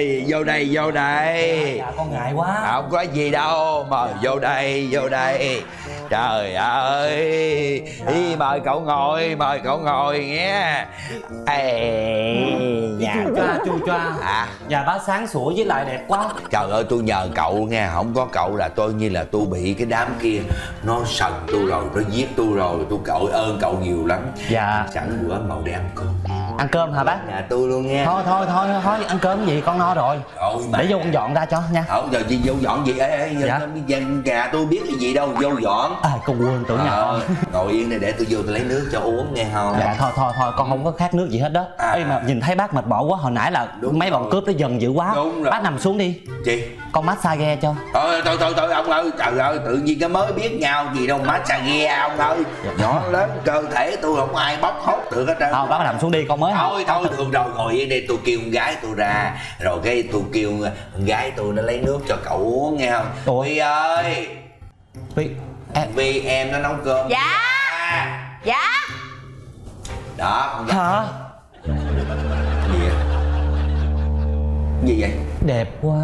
ơi, vô đây, vô đây. Dạ con ngại quá. Không có gì đâu, mời vô đây, vô đây. Trời ơi, mời cậu ngồi nghe. Dạ chu choa. Dạ bác sáng sủa với lại đẹp quá. Trời ơi, tôi nhờ cậu nghe, không có cậu là tôi như là tôi bị cái đám kia nó sần tôi rồi, nó giết tôi rồi. Tôi cậu ơn cậu nhiều lắm. Dạ. Sẵn bữa màu đi ăn cơm. Ăn cơm hả bác? Nhà tôi luôn nha. Thôi ăn cơm gì con no rồi. Để vô con dọn ra cho nha. Giờ gì vô dọn gì? Dạ. Gà tôi biết cái gì đâu vô dọn. Con quên tưởng nhà con. Ngồi yên này để tôi vô tôi lấy nước cho uống nghe không? Dạ thôi con không có khát nước gì hết đó. Ê mà nhìn thấy bác mệt mỏi quá, hồi nãy là mấy bọn cướp nó dần dữ quá. Đúng rồi. Bác nằm xuống đi. Gì? Con massage ghe cho. Thôi ông ơi, trời ơi, tự nhiên cái mới biết nhau gì đâu massage ghe ông ơi. Nhỏ lớn cơ thể tôi không ai bóc hốt được hết trơn. Thôi bác nằm xuống đi, con mới thôi được rồi, ngồi yên đây tôi kêu con gái tôi ra. Rồi cái tôi kêu con gái tôi nó lấy nước cho cậu uống nghe không? Vi ơi. Vi em nó nấu cơm. Dạ. Dạ. Đó con gái. Hả? Gì vậy? Gì vậy? Đẹp quá.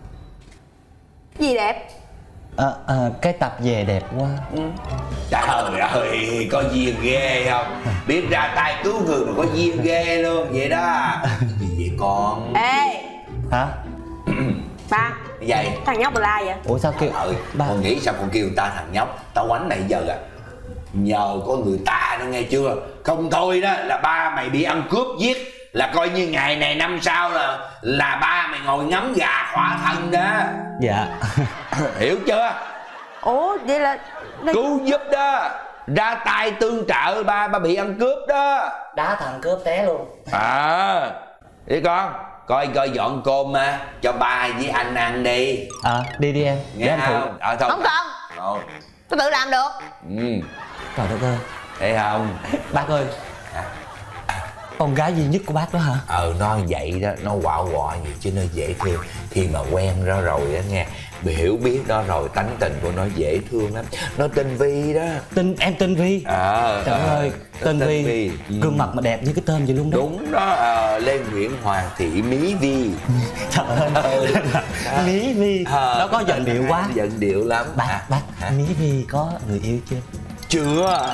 Gì đẹp? Cái tập về đẹp quá. Trời ơi, có duyên ghê không? Biết ra tay cứu người mà có duyên ghê luôn vậy đó. Gì vậy con? Ê. Hả? Ba. Vậy? Thằng nhóc là ai vậy? Ủa sao kêu? Con nghĩ sao con kêu người ta thằng nhóc? Tao quánh này giờ à, nhờ có người ta đó nghe chưa? Không thôi đó là ba mày bị ăn cướp giết, là coi như ngày này năm sau là ba mày ngồi ngắm gà khỏa thân đó. Dạ. Hiểu chưa? Ủa vậy là cứu giúp đó, ra tay tương trợ ba bị ăn cướp đó. Đá thằng cướp té luôn. Đi con coi dọn cơm cho ba với anh ăn đi. Đi em. Nghe không? Không cần. Tôi tự làm được. Trời đất ơi. Thấy không? Bác ơi, con gái duy nhất của bác đó hả? Nó vậy đó, nó quạo quọ gì chứ nó dễ thương. Khi mà quen nó rồi á nghe, hiểu biết nó rồi, tánh tình của nó dễ thương lắm. Nó tên Vi đó. Em tên Vi. Trời ơi, tên Vi. Gương mặt mà đẹp như cái tên vậy luôn đó. Đúng đó. Lê Nguyễn Hoàng Thị Mí Vi. Trời ơi. Mí Vi. Nó có giọng điệu quá. Giọng điệu lắm. Bác Mí Vi có người yêu chưa? Chưa.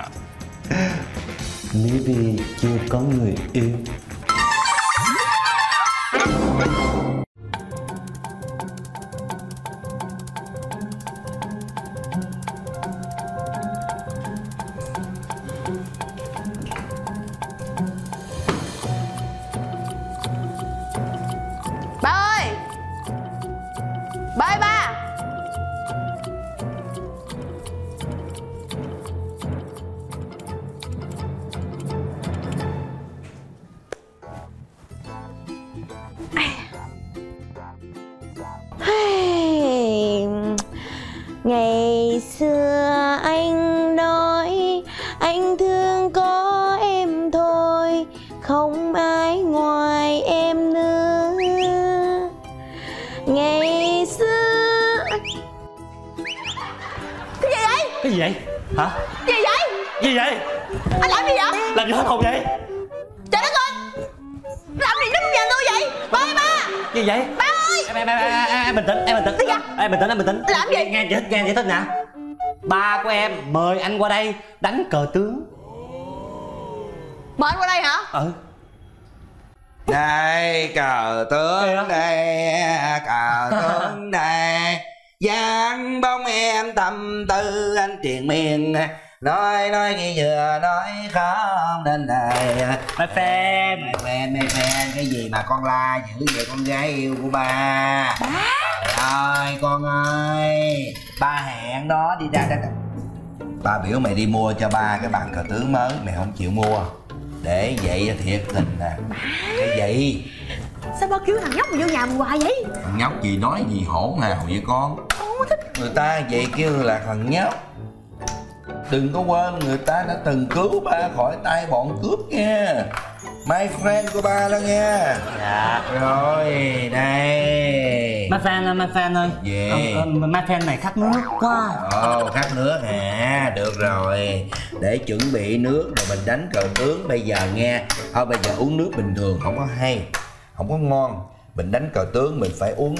Mí Vi chưa có người yêu. Ba ơi. Ba ơi ba. Ngày xưa anh nói anh thương có em thôi, không ai ngoài em nữa. Ngày xưa. Cái gì vậy? Cái gì vậy? Hả? Cái gì vậy? Gì vậy? Anh làm gì vậy? Làm gì hết hồn vậy? Trời đất ơi, làm gì núp nhà tôi vậy? Ba ơi ba. Gì vậy? Ba ơi. Em bình tĩnh. Em bình tĩnh. Làm gì? Nghe giải thích nè. Ba của em mời anh qua đây đánh cờ tướng. Mời anh qua đây hả? Đây cờ tướng đây, cờ tướng đây, dáng bóng em tâm tư anh triền miên, nói cái vừa nói không nên lời. My fan cái gì mà con la dữ vậy con gái yêu của ba? Trời ơi con ơi, ba hẹn đó đi ra. Ba biểu mày đi mua cho ba cái bàn cờ tướng mới, mày không chịu mua. Để vậy thiệt tình nè. Cái gì? Sao ba kêu thằng nhóc mà vô nhà mình hoài vậy? Thằng nhóc gì nói gì hỗn hào vậy con? Không thích. Người ta vậy kêu là thằng nhóc. Đừng có quên người ta đã từng cứu ba khỏi tay bọn cướp nha. My friend của ba đó nha. Dạ. Rồi đây. My fan ơi. Gì? My fan này khát nước quá. Khát nước hả? Được rồi. Để chuẩn bị nước rồi mình đánh cờ tướng bây giờ nghe. Thôi bây giờ uống nước bình thường không có hay, không có ngon. mình đánh cờ tướng mình phải uống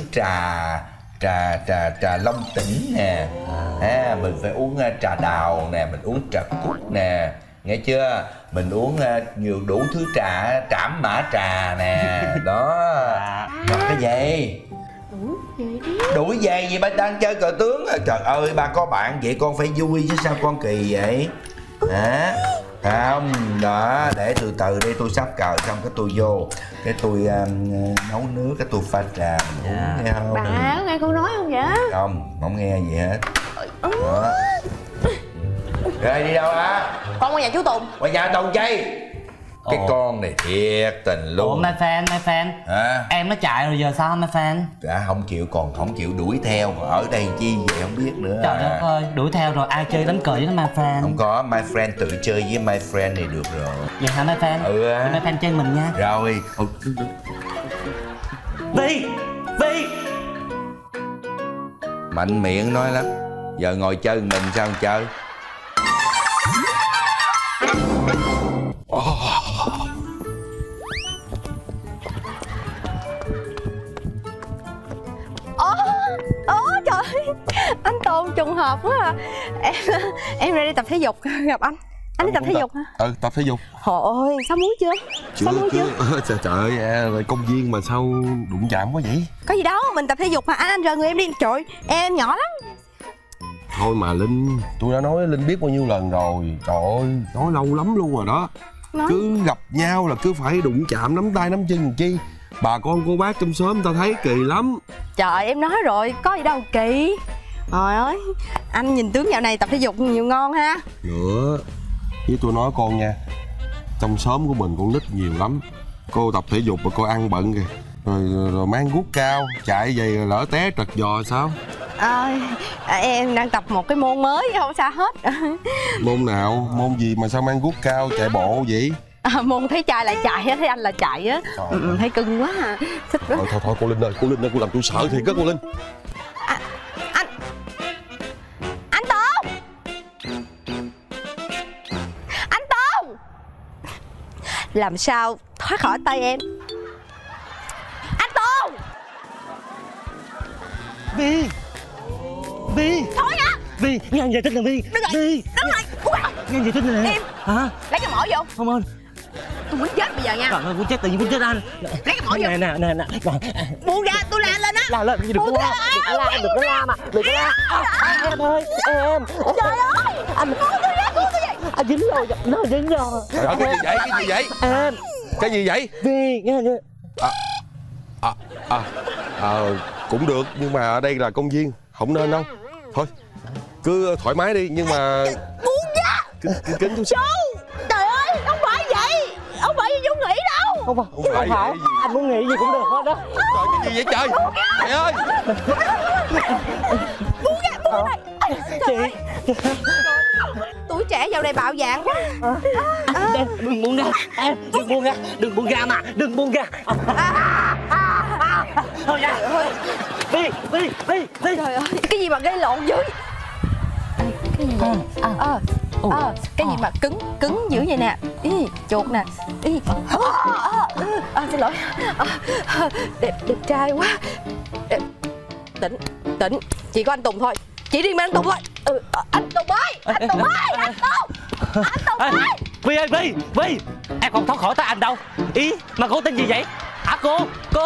trà Long Tỉnh nè, mình phải uống trà đào nè, mình uống trà cúc nè, nghe chưa? Mình uống nhiều đủ thứ trà, trảm mã trà nè, đó. Rồi cái gì? Đuổi về gì ba đang chơi cờ tướng à? Trời ơi, ba có bạn vậy con phải vui chứ sao con kỳ vậy? Hả? Không, đó, để từ từ đi, tôi sắp cờ xong cái tôi vô, cái tôi nấu nước, cái tôi pha trà mình uống, nghe không? Bà nghe con nói không vậy? Không nghe gì hết. Đó. Rồi đi đâu á? Con qua nhà chú Tùng. Qua nhà Tùng chi? Cái con này thiệt tình luôn. Ủa my fan hả? Em nó chạy rồi giờ sao my fan? Đã không chịu, còn không chịu đuổi theo, còn ở đây chi vậy không biết nữa. Trời đất ơi, đuổi theo rồi ai chơi đánh cờ với nó my fan? Không có, my friend tự chơi với my friend này được rồi. Vậy hả my fan? Ừ á. My fan chơi mình nha. Rồi. Vi Mạnh miệng nói lắm. Giờ ngồi chơi mình sao chơi? Trời, anh Tùng trùng hợp quá à. Em ra đi tập thể dục gặp anh. Anh đi tập thể dục hả? Tập thể dục. Trời ơi, sáu múi chưa? Sáu múi chưa? Trời ơi, công viên mà sao đụng chạm quá vậy? Có gì đâu, mình tập thể dục mà. Anh rời người em đi. Trời, em nhỏ lắm. Thôi mà Linh, tôi đã nói Linh biết bao nhiêu lần rồi. Trời ơi, nói lâu lắm luôn rồi đó. Cứ gặp nhau là cứ phải đụng chạm, nắm tay nắm chân làm chi. Bà con cô bác trong xóm tao thấy kỳ lắm. Trời, em nói rồi, có gì đâu kỳ. Trời ơi, anh nhìn tướng dạo này tập thể dục nhiều ngon ha. Nữa, với tôi nói con nha, trong xóm của mình con nít nhiều lắm. Cô tập thể dục mà cô ăn bận kìa. Rồi mang guốc cao, chạy về lỡ té trật giò sao? Em đang tập một cái môn mới, không sao hết. Môn nào? Môn gì mà sao mang guốc cao chạy bộ vậy? Môn thấy trai lại chạy á, thấy anh là chạy á. Thấy cưng quá à. Thích quá. Thôi cô Linh ơi, cô làm tôi sợ thiệt á cô Linh. Anh Tùng! Anh Tùng! Làm sao thoát khỏi tay em? Anh Tùng! Vi Thôi nha! Vi nghe anh giải thích nè Vi. Đứng lại! Nghe anh giải thích nè. Em! Hả? Lấy cái mỏ vô. Không ơn. Tôi muốn chết bây giờ nha. Trời ơi, muốn chết tự nhiên muốn chết anh. Lấy cái mỏ vô. Nè. Buông ra, tôi la lên á. La lên, đừng có la. Đừng có la mà. Đừng có la. Em ơi, em. Trời ơi! Anh Buông tôi ra, buông tôi ra. anh dính rồi, nó dính rồi. Trời ơi, cái gì vậy? Em. Cái gì vậy? Vi nghe như. Cũng được, nhưng mà ở đây là công viên, không nên đâu. Thôi, cứ thoải mái đi, nhưng mà Buông ra! kính tôi sao? Trời ơi, không phải vậy. Không phải như Dung nghĩ đâu. Không phải. Anh muốn nghĩ gì cũng được hết đó. Trời, cái gì vậy trời? Trời ơi! Buông ra. Chị. Tuổi trẻ dạo này bạo dạn quá. Em đừng buông ra. Em đừng buông ra. Đừng buông ra mà. Đừng buông ra. Thôi ra. Vi. Trời ơi, cái gì mà gây lộn dữ? Cái gì vậy? Cái gì mà cứng dữ vậy nè? Chuột nè. Xin lỗi. Đẹp trai quá. Tỉnh. Chỉ có anh Tùng thôi. Chỉ riêng mình anh Tùng thôi. Anh Tùng ơi! Vi ơi, Vi. Em không thoát khỏi tay anh đâu. Ý, mà cô tên gì vậy? Hả cô?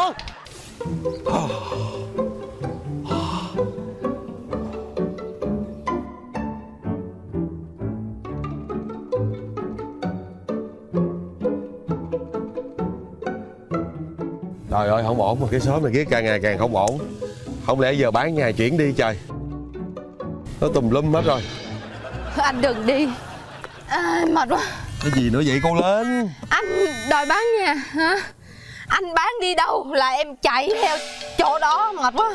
Trời ơi, không ổn mà cái xóm này kia càng ngày càng không ổn. Không lẽ giờ bán nhà chuyển đi trời? Nó tùm lum hết rồi. Anh đừng đi. Mệt quá. Cái gì nữa vậy cô lên? Anh đòi bán nhà hả? Anh bán đi đâu là em chạy theo chỗ đó, mệt quá.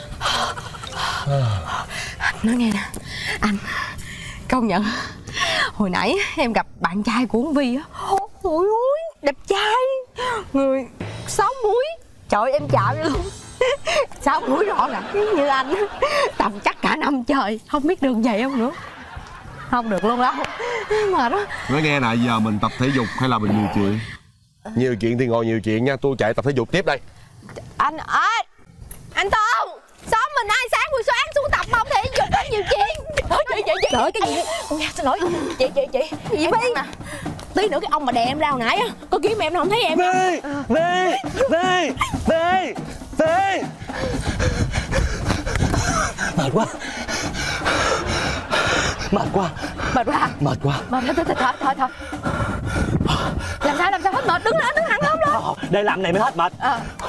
Anh nói nghe nè, anh công nhận hồi nãy em gặp bạn trai của con Vi á. Ôi ôi, đẹp trai, người 6 múi. Trời ơi, em chạm luôn. 6 múi rõ ràng như anh tầm chắc cả năm trời không biết đường về không nữa. Không được luôn đâu, mệt đó. Nói nghe nè, giờ mình tập thể dục hay là mình nhiều chuyện? Nhiều chuyện thì ngồi nhiều chuyện nha, tôi chạy tập thể dục tiếp đây. Anh Tôn, xóm mình ai sáng buổi sáng xuống tập bông thể dục rất nhiều chuyện. Chị trời ơi, cái gì xin lỗi chị gì vậy tí nữa cái ông mà đè em ra hồi nãy á có kiếm em nó không thấy em. Vy mệt quá Thôi làm sao hết mệt, đứng hẳn không luôn. đây làm này mới hết mệt.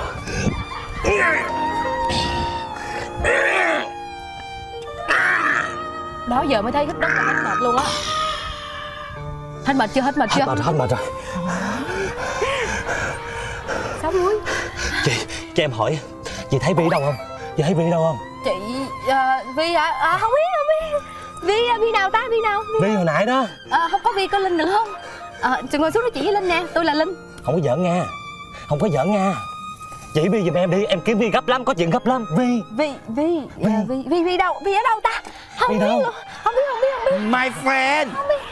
Đó giờ mới thấy hít đất là hết mệt luôn á. Hết mệt chưa? Hết mệt rồi. Sáu muối. Chị cho em hỏi, chị thấy Vi đâu không? Chị Chị Vi hả? Không biết. Vi nào ta? Vi hồi nãy đó. Không có Vi, có Linh nữa không? Chị ngồi xuống nói chuyện với Linh nè, tôi là Linh. Không có giỡn nha. Chị Vi giùm em đi, em kiếm Vi gấp lắm, có chuyện gấp lắm. Vi đâu? Vi ở đâu ta? Không biết luôn. Không biết. My friend.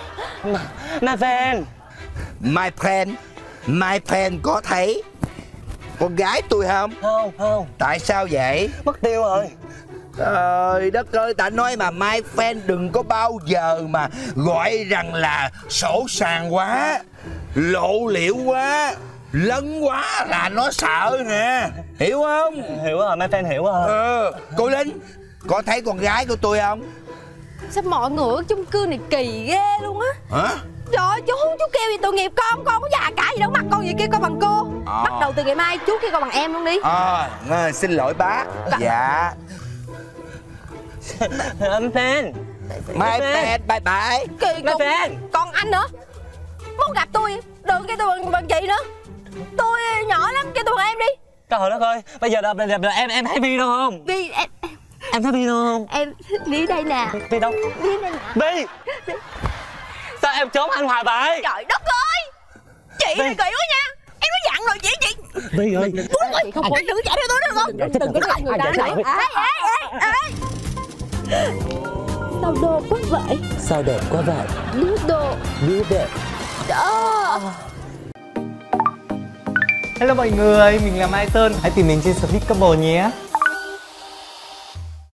My friend có thấy con gái tôi không? Không. Tại sao vậy? Mất tiêu rồi. Trời đất ơi, ta nói mà my friend đừng có bao giờ mà gọi rằng là sổ sàng quá, lộ liễu quá, lấn quá là nó sợ nè, hiểu không? Hiểu rồi, my friend hiểu rồi. Cô Linh, có thấy con gái của tôi không? Sao mọi người ở chung cư này kỳ ghê luôn á. Hả? Trời ơi, chú kêu gì tội nghiệp con có già cả gì đâu, mặt con gì kêu con bằng cô. Bắt đầu từ ngày mai chú kêu con bằng em luôn đi. Xin lỗi bác. Dạ. My friend. My friend, bye bye. Kỳ cục. Còn anh nữa, muốn gặp tôi đừng kêu tôi bằng chị nữa. Tôi nhỏ lắm, kêu tôi bằng em đi. Trời đất ơi, bây giờ em thấy Vi đâu không? Vi Em thấy Vi đâu không? em đi đây nè. Vi đâu? Vi đây nè. Vi sao em trốn anh hoài vậy? Trời đất ơi, chị kỳ quá nha. Em nói dặn rồi chị. Vi ơi, Chị không có đừng chạy theo tôi nữa không? Đừng có đánh người ta nữa. Ê. Sao đẹp quá vậy? Biết đẹp. Hello mọi người, mình là Mai Sơn. Hãy tìm mình trên Sweet Couple nhé.